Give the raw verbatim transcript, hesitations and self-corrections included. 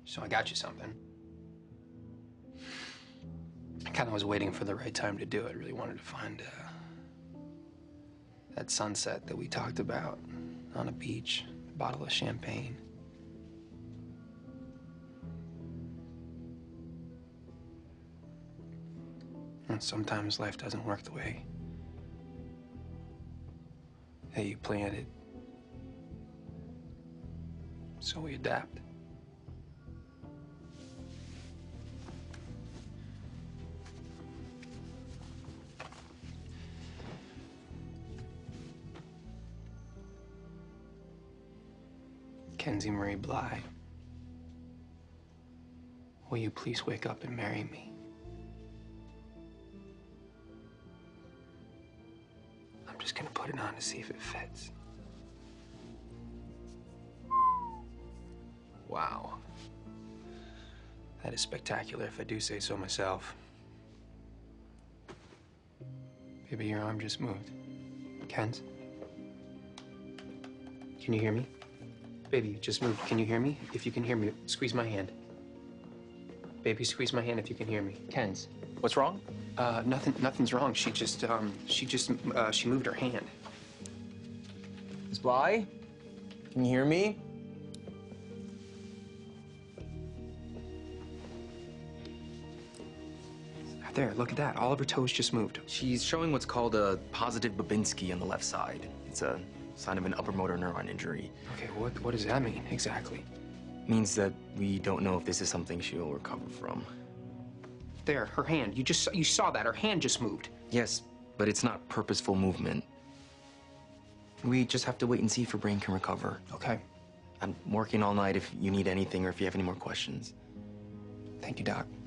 So I got you something. I kind of was waiting for the right time to do it. I really wanted to find uh, that sunset that we talked about on a beach, a bottle of champagne. And sometimes life doesn't work the way that you planned it. So we adapt. Kenzie Marie Bly, will you please wake up and marry me? I'm just gonna put it on to see if it fits. Wow. That is spectacular, if I do say so myself. Baby, your arm just moved. Ken's? Can you hear me? Baby, you just moved. Can you hear me? If you can hear me, squeeze my hand. Baby, squeeze my hand if you can hear me. Ken's. What's wrong? Uh, nothing, nothing's wrong. She just, um, she just, uh, she moved her hand. Miss Bly? Can you hear me? There, look at that. All of her toes just moved. She's showing what's called a positive Babinski on the left side. It's a sign of an upper motor neuron injury. Okay, what, what does that mean exactly? Means that we don't know if this is something she'll recover from. There, her hand. You just, you saw that. Her hand just moved. Yes, but it's not purposeful movement. We just have to wait and see if her brain can recover. Okay. I'm working all night if you need anything or if you have any more questions. Thank you, Doc.